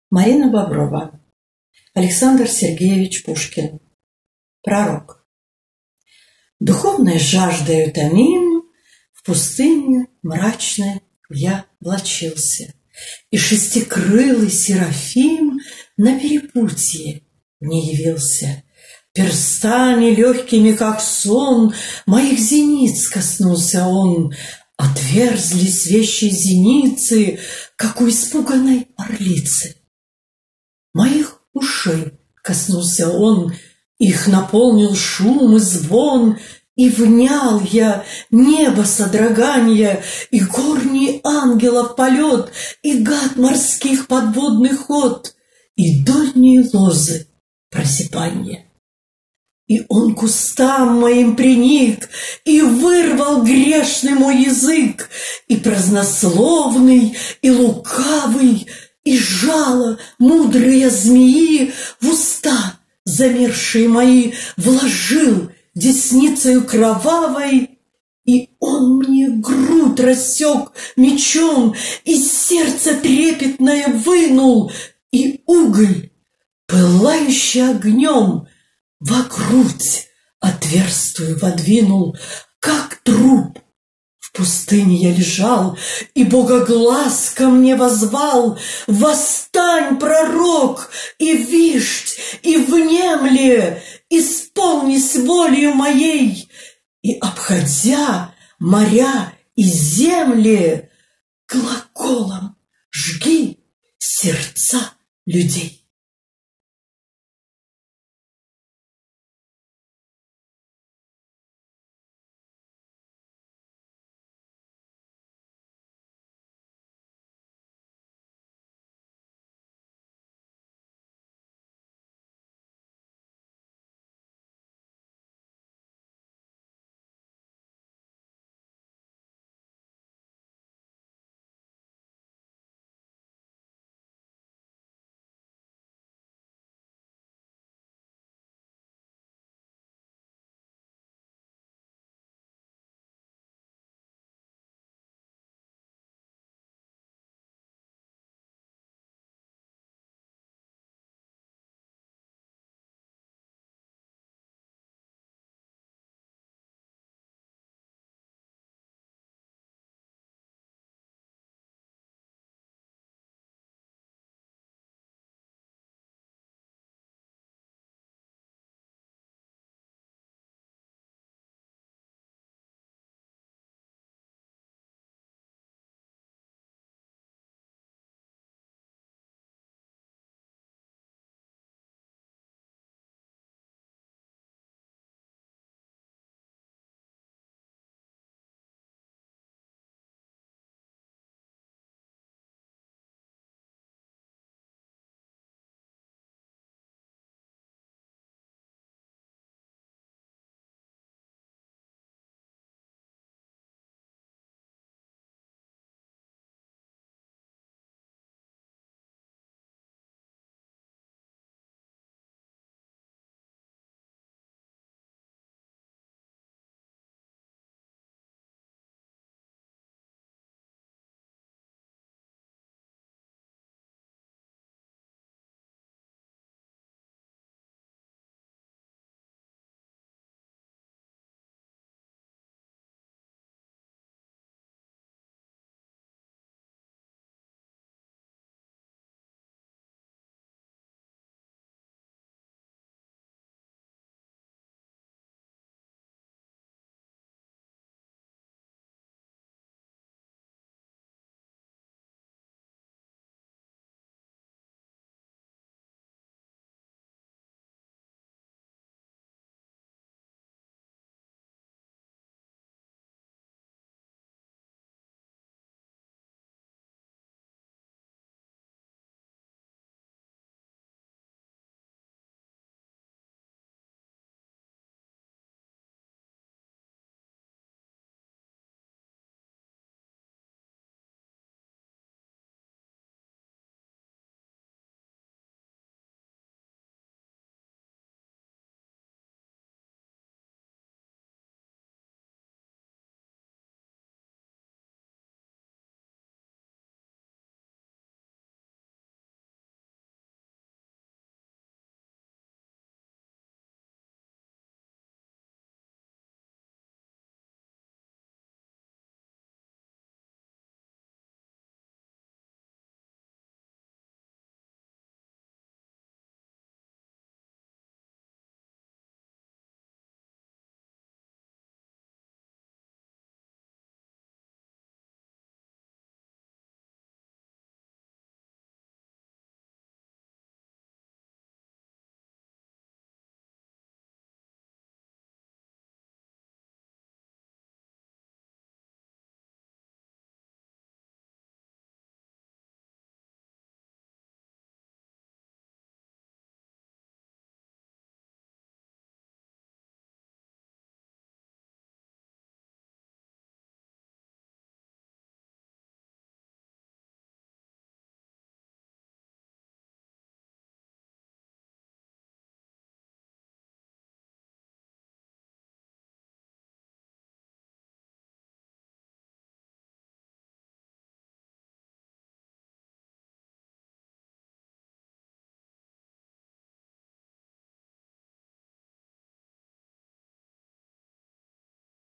Марина Боброва. Александр Сергеевич Пушкин. Пророк. Духовной жаждою томим, в пустыне мрачной я влачился, и шестикрылый Серафим на перепутье мне явился. Перстами легкими, как сон, моих зениц коснулся он. Отверзлись вещи зеницы, как у испуганной орлицы. Моих ушей коснулся он, их наполнил шум и звон, и внял я небо содроганья, и горний ангелов полет, и гад морских подводный ход, и дольние лозы просипанья. И он к устам моим приник, и вырвал грешный мой язык, и празднословный, и лукавый, и жало мудрые змеи в уста замерзшие мои вложил десницею кровавой. И он мне грудь рассек мечом, и сердце трепетное вынул, и уголь, пылающий огнем, во грудь отверстую водвинул, как труп. В пустыне я лежал, и богоглас ко мне воззвал: «Восстань, пророк, и виждь, и внемли, исполнись волею моей, и, обходя моря и земли, глаголом жги сердца людей».